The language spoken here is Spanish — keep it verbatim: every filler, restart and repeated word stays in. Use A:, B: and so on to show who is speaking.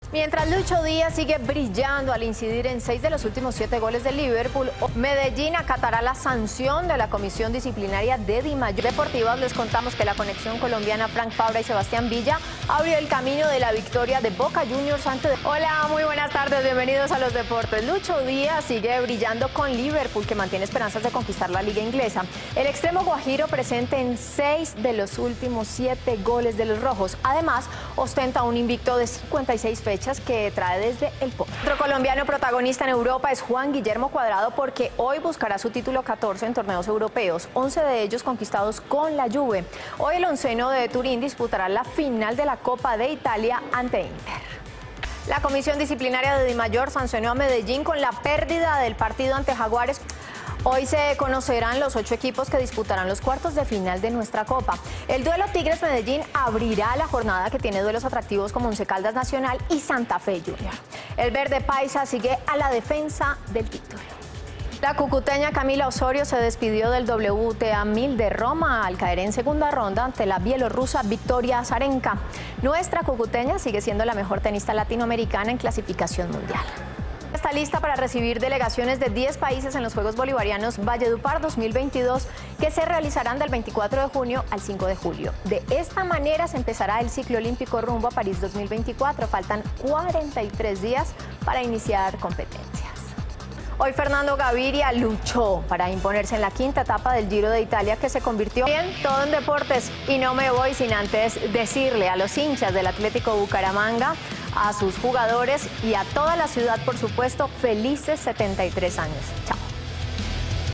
A: Mientras Lucho Díaz sigue brillando al incidir en seis de los últimos siete goles del Liverpool, Medellín acatará la sanción de la Comisión Disciplinaria de Dimayor Deportivas. Les contamos que la conexión colombiana Frank Fabra y Sebastián Villa abrió el camino de la victoria de Boca Juniors ante... Hola, muy buenas tardes, bienvenidos a los deportes. Lucho Díaz sigue brillando con Liverpool, que mantiene esperanzas de conquistar la liga inglesa. El extremo guajiro presente en seis de los últimos siete goles de los rojos. Además, ostenta un invicto de cincuenta y seis fechas que trae desde el Porto. Otro colombiano protagonista en Europa es Juan Guillermo Cuadrado, porque hoy buscará su título catorce en torneos europeos, once de ellos conquistados con la Juve. Hoy el onceno de Turín disputará la final de la Copa de Italia ante Inter. La Comisión Disciplinaria de Dimayor sancionó a Medellín con la pérdida del partido ante Jaguares. Hoy se conocerán los ocho equipos que disputarán los cuartos de final de nuestra Copa. El duelo Tigres-Medellín abrirá la jornada, que tiene duelos atractivos como Once Caldas Nacional y Santa Fe Junior. El verde paisa sigue a la defensa del título. La cucuteña Camila Osorio se despidió del W T A mil de Roma al caer en segunda ronda ante la bielorrusa Victoria Azarenka. Nuestra cucuteña sigue siendo la mejor tenista latinoamericana en clasificación mundial. Está lista para recibir delegaciones de diez países en los Juegos Bolivarianos Valledupar dos mil veintidós, que se realizarán del veinticuatro de junio al cinco de julio. De esta manera se empezará el ciclo olímpico rumbo a París dos mil veinticuatro. Faltan cuarenta y tres días para iniciar competencias. Hoy Fernando Gaviria luchó para imponerse en la quinta etapa del Giro de Italia, que se convirtió en todo en deportes. Y no me voy sin antes decirle a los hinchas del Atlético Bucaramanga, a sus jugadores y a toda la ciudad, por supuesto, felices setenta y tres años. Chao.